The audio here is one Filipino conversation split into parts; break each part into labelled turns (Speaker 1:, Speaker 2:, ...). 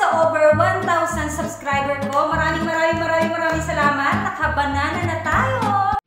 Speaker 1: sa over 1,000 subscriber ko. Maraming salamat. Nakabanana na tayo.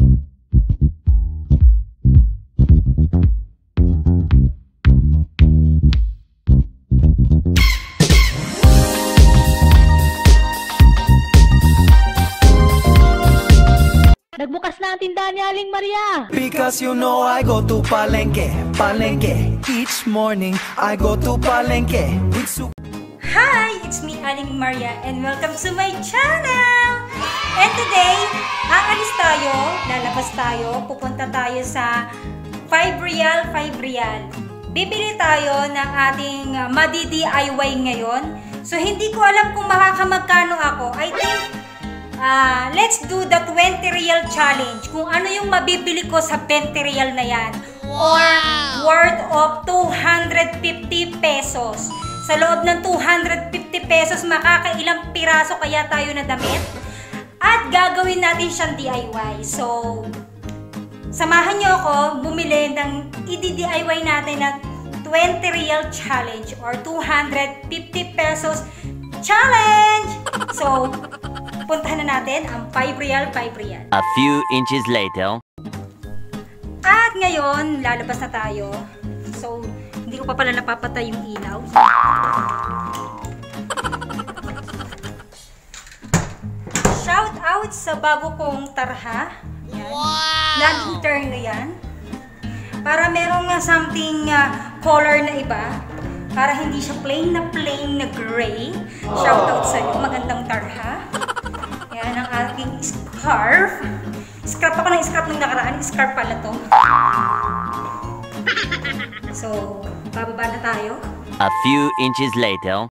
Speaker 2: Nagbukas na ang tindahan ni Aling Maria.
Speaker 3: Because you know I go to Palengke, Palengke. Each morning I go to Palengke.
Speaker 1: Hi! It's me, Aling Maria, and welcome to my channel! And today, aalis tayo, lalabas tayo, pupunta tayo sa 5 Real, 5 Real. Bibili tayo ng ating madi-DIY ngayon. So, hindi ko alam kung makakamagkano ako. I think, let's do the 20 Real challenge. Kung ano yung mabibili ko sa 20 Real na yan. Or worth of 250 pesos. Sa loob ng 250 pesos, makakailang piraso kaya tayo na damit. At gagawin natin siyang DIY. So, samahan nyo ako bumili ng i-DIY natin na 20 Real challenge or 250 pesos challenge. So, puntahan na natin ang 5 Real, 5 Real.
Speaker 4: A few inches later.
Speaker 1: At ngayon, lalabas na tayo. So, hindi ko pa pala napapatay yung ilaw. Shout out sa bago kong tarha. Yan.
Speaker 2: Wow!
Speaker 1: Lantern na yan. Para merong something color na iba. Para hindi siya plain na gray. Shout out sa iyo. Magandang tarha. Yan ang aking scarf. Scrap ako ng scrap ng nakaraan. Scarf pala to. So, bababa na tayo.
Speaker 4: A few inches later.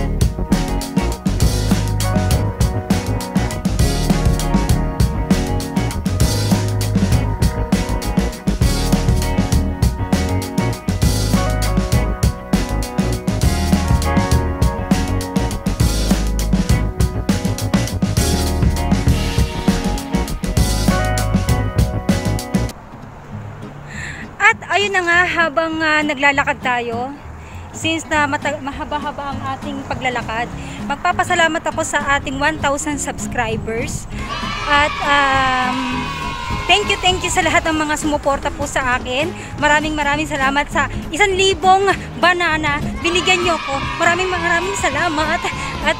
Speaker 1: Ayun na nga, habang naglalakad tayo, since na mahaba-haba ang ating paglalakad, magpapasalamat ako sa ating 1,000 subscribers. At thank you sa lahat ng mga sumuporta po sa akin. Maraming salamat sa 1,000 banana. Binigyan nyo ko. Maraming salamat. At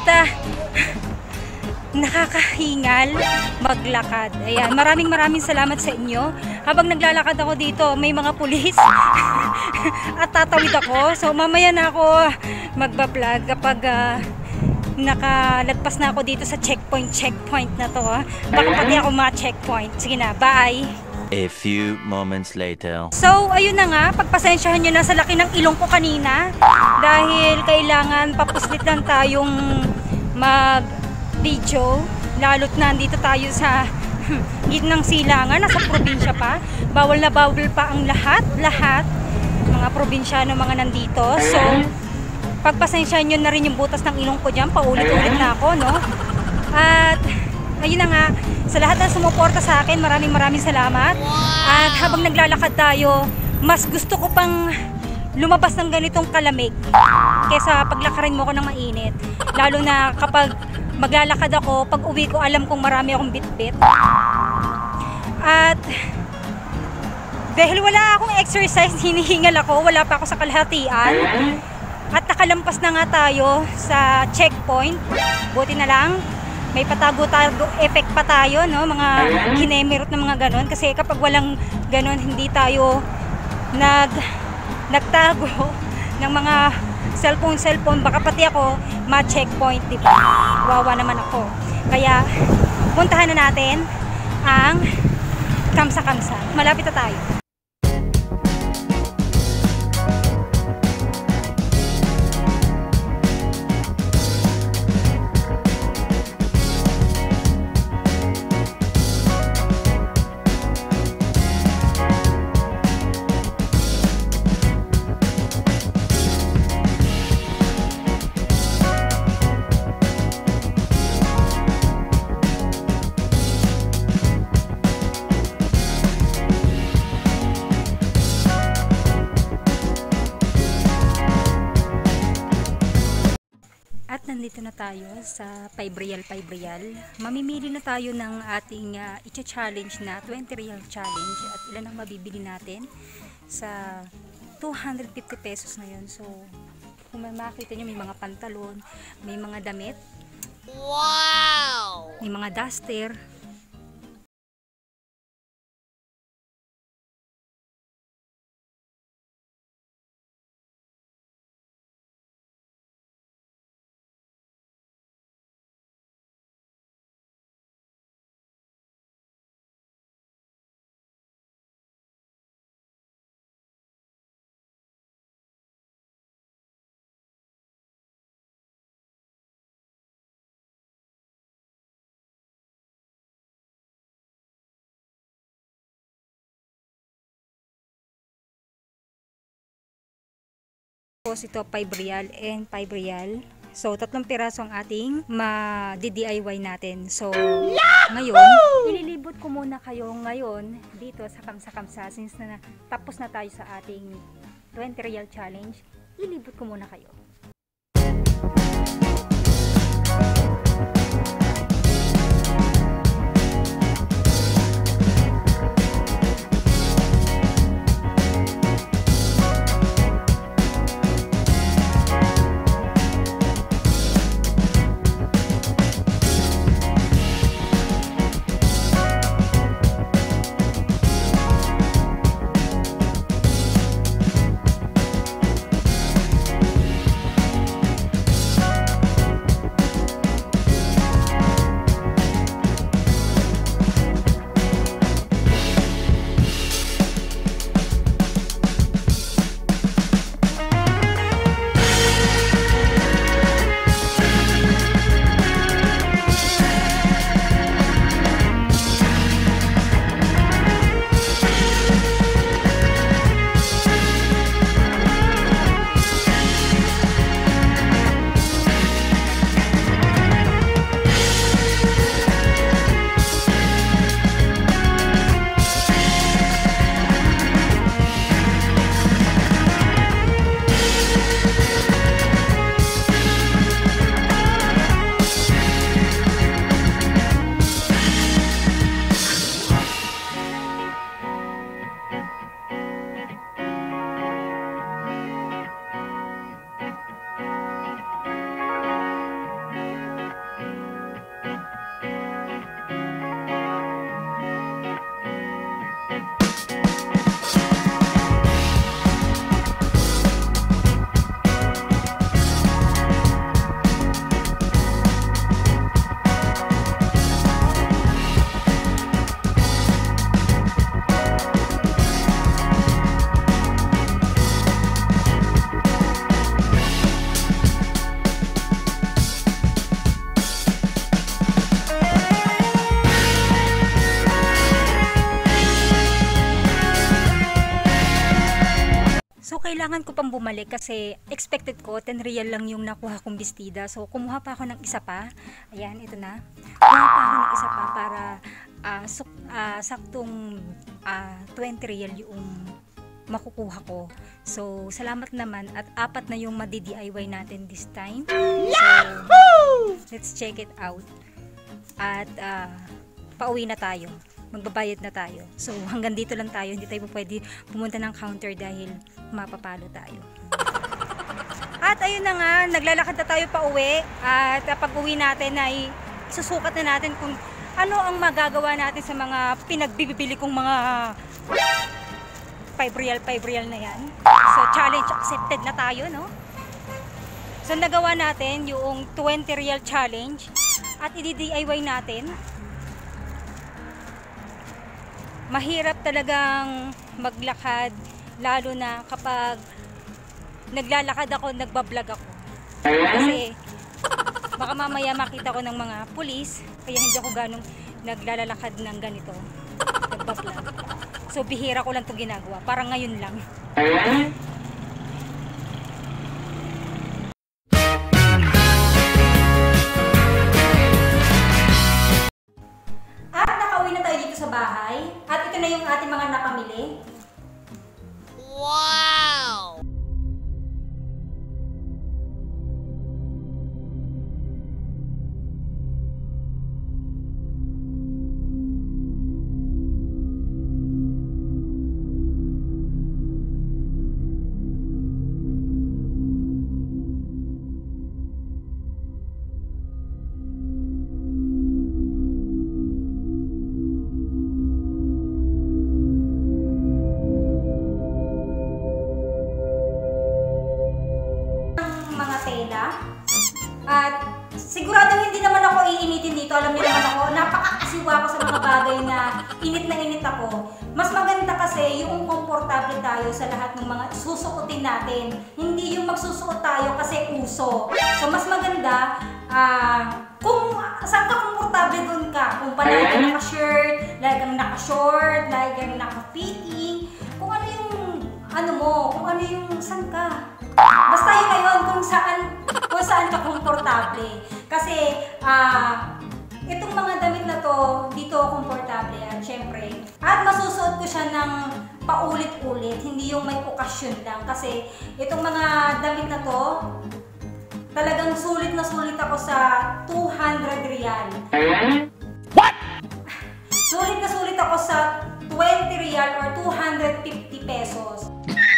Speaker 1: nakakahingal maglakad. Ayan, maraming salamat sa inyo. Habang naglalakad ako dito, may mga pulis at tatawid ako. So mamaya na ako magba-vlog kapag nakalagpas na ako dito sa checkpoint na to. Baka pati ako ma-checkpoint. Sige na, bye!
Speaker 4: A few moments later.
Speaker 1: So, ayun na nga, pagpasensyahan nyo na sa laki ng ilong ko kanina dahil kailangan papuslit lang tayong mag-video, lalo't nandito tayo sa gitnang silangan, nasa probinsya pa. Bawal na bawal pa ang lahat mga probinsyano mga nandito. So, pagpasensyahan nyo na rin yung butas ng ilong ko dyan, paulit-ulit na ako, no? At, ayun na nga, sa lahat ng sumuporta sa akin, maraming salamat. At habang naglalakad tayo, mas gusto ko pang lumabas ng ganitong kalamig kaysa paglakarin mo ko ng mainit. Lalo na kapag maglalakad ako, pag uwi ko, alam kong marami akong bitbit. At dahil wala akong exercise, hinihingal ako, wala pa ako sa kalahatian. At nakalampas na nga tayo sa checkpoint. Buti na lang, may patago-tago effect pa tayo, no? Mga kinemerot na mga ganon. Kasi kapag walang ganon, hindi tayo nagtago ng mga cellphone, baka pati ako ma-checkpoint, diba? Wawa naman ako. Kaya, puntahan na natin ang Kamsa-Kamsa. Malapit na tayo. At nandito na tayo sa 5 real. Mamimili na tayo ng ating i-challenge na 20 real challenge. At ilan ang mabibili natin sa 250 pesos na yun. So, kung makita nyo, may mga pantalon, may mga damit. Wow! May mga duster. Tapos ito 5 real and 5 real. So, 3 piraso ang ating ma-DIY natin. So, ngayon, ililibot ko muna kayo ngayon dito sa Kamsa-Kamsa. Since na tapos na tayo sa ating 20 real challenge, ilibot ko muna kayo. So, kailangan ko pang bumalik kasi expected ko 10 real lang yung nakuha kong bestida. So, kumuha pa ako ng isa pa. Ayan, ito na. Kumuha pa ako ng isa pa para saktong 20 real yung makukuha ko. So, salamat naman at 4 na yung ma-DIY natin this time. So, let's check it out. At pauwi na tayo. Magbabayad na tayo. So, hanggang dito lang tayo. Hindi tayo pwede pumunta ng counter dahil mapapalo tayo. At ayun na nga, naglalakad na tayo pa uwi. At pag uwi natin ay susukat na natin kung ano ang magagawa natin sa mga pinagbibili kong mga 5 real na yan. So, challenge accepted na tayo, no? So, nagawa natin yung 20 real challenge at i-DIY natin. Mahirap talagang maglakad, lalo na kapag naglalakad ako, nagbablog ako. Kasi baka mamaya makita ko ng mga pulis, kaya hindi ako ganong naglalakad ng ganito, nagbablog. So bihira ko lang itong ginagawa, parang ngayon lang. Bahay. At ito na yung ating mga napamili. Wow! ulitin dito, alam niyo naman ako, napakakasiwa ko sa mga bagay na init ako. Mas maganda kasi yung komportable tayo sa lahat ng mga susuotin natin. Hindi yung magsusuot tayo kasi uso. So mas maganda, kung saan ka komportable dun ka. Kung palagi kang naka-shirt, lagi kang naka-short, lagi kang naka-fitting. Kung ano yung, kung ano yung saan ka. Basta yun na yun kung saan ka komportable. Kasi, itong mga damit na to, dito komportable yan, syempre. At masusuot ko siya ng paulit-ulit, hindi yung may okasyon lang. Kasi, itong mga damit na to, talagang sulit na sulit ako sa 200 real.
Speaker 4: What?
Speaker 1: Sulit na sulit ako sa 20 real or 250 pesos.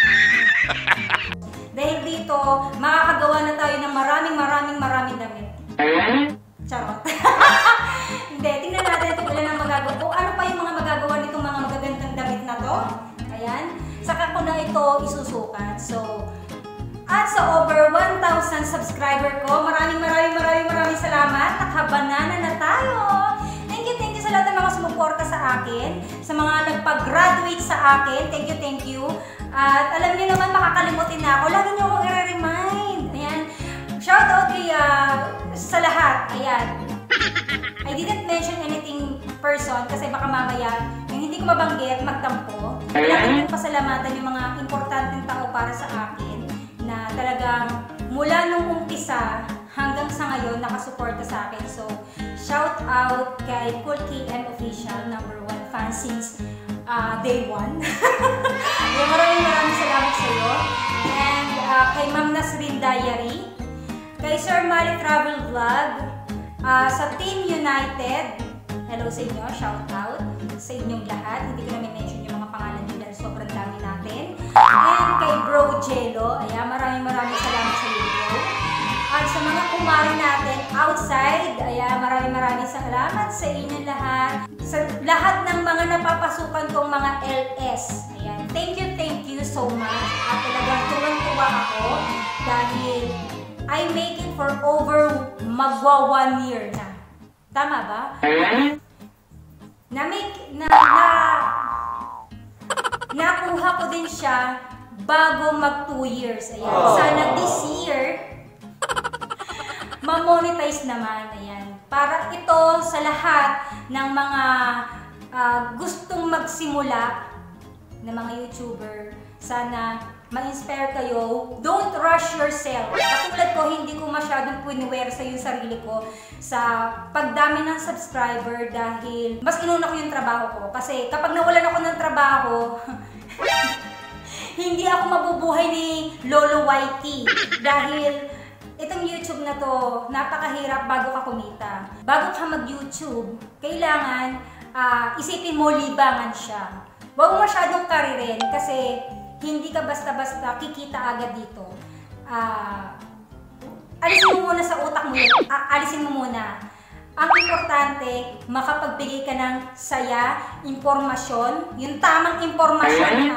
Speaker 1: Dahil dito, makakagawa na tayo ng maraming damit. Charot. Hindi, tingnan natin kung ilan ang magagawa. Kung ano pa yung mga magagawa nitong mga magagandang damit na to. Ayan. Saka ko na ito isusukat. So, at sa over 1,000 subscriber ko, maraming salamat. Nakabanana na tayo. Thank you sa lahat ng mga sumuporta sa akin. Sa mga nagpag-graduate sa akin. Thank you. At alam niyo naman, makakalimutin na ako. Lagi niyo akong i-remind. Ayan. Shoutout kay sa lahat. Ayan. I didn't mention anything person kasi baka mamaya yung hindi ko mabanggit, magtampo. Kailangan kong pasalamatan yung mga importanteng tao para sa akin na talagang mula nung umpisa hanggang sa ngayon nakasuporta sa akin. So, shout out kay Cool KM Official, #1 fan since day 1. Maraming salamat sa iyo. And kay Ma'am Nasrin Diary, kay Sir Mali Travel Vlog, sa Team United, hello sa inyo, shout out sa inyong lahat. Hindi ko na mention yung mga pangalan nyo dahil sobrang dami natin. And kay Bro Jello, ayan, maraming salamat sa iyo, bro. At sa mga kumari natin outside, ayan, maraming salamat sa inyo lahat. Sa lahat ng mga napapasukan kong mga LS, ayan, thank you so much. At talagang tuwang-tuwa ako dahil I make it for over magwa 1 year na. Tama ba? Nakuha ko din siya bago mag 2 years. Ayan. Sana this year, ma-monetize naman. Ayan. Para ito sa lahat ng mga gustong magsimula na mga YouTuber. Sana ma-inspire kayo. Don't rush yourself. Katulad ko, hindi ko masyadong puniwersa yung sarili ko sa pagdami ng subscriber dahil mas inuna ko yung trabaho ko. Kasi kapag nawalan ako ng trabaho, hindi ako mabubuhay ni Lolo Whitey. Dahil itong YouTube na to, napakahirap bago ka kumita. Bago ka mag-YouTube, kailangan isipin mo libangan siya. Huwag mo masyadong karirin kasi hindi ka basta-basta kikita agad dito. Alisin mo muna sa utak mo yun. Alisin mo muna. Ang importante, makapagbigay ka ng saya, impormasyon, yung tamang impormasyon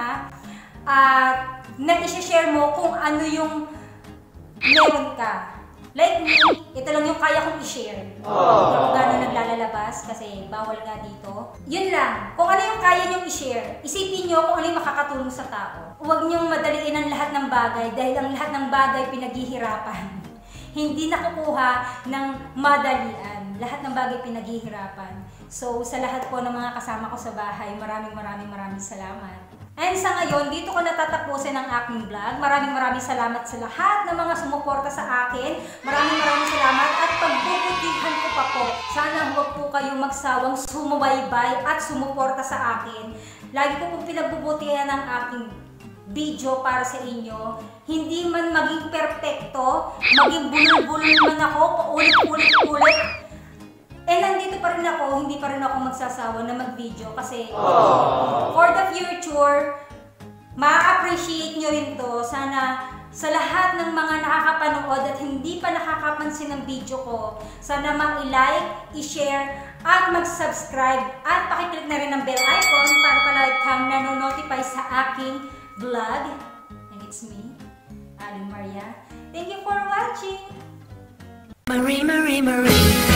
Speaker 1: na i-share mo kung ano yung meron ka. Like me, ito lang yung kaya kong i-share. Hindi ako gano'n naglalabas kasi bawal nga dito. Yun lang. Kung ano yung kaya nyong i-share, isipin nyo kung ano yung makakatulong sa tao. Huwag nyong madaliin ang lahat ng bagay dahil ang lahat ng bagay pinaghihirapan. Hindi nakukuha ng madalian. Lahat ng bagay pinaghihirapan. So, sa lahat po ng mga kasama ko sa bahay, maraming salamat. And sa ngayon, dito ko natatapusin ang aking vlog. Maraming salamat sa lahat ng mga sumuporta sa akin. Maraming salamat at pagbubutihan ko pa po. Sana huwag po kayong magsawang sumubaybay at sumuporta sa akin. Lagi ko pong pinagbubutihan ang aking video para sa inyo. Hindi man maging perpekto, maging bulol-bulol man ako, paulit-ulit. Eh, nandito pa rin ako, hindi pa rin ako magsasawa na mag-video kasi for the future, ma-appreciate nyo rin to. Sana sa lahat ng mga nakakapanood at hindi pa nakakapansin ng video ko, sana ma-like, i-share, at mag-subscribe at pakiclick na rin ang bell icon para palagi kang nanonotify sa aking vlog. And it's me, Aling Maria. Thank you for watching!
Speaker 3: Marie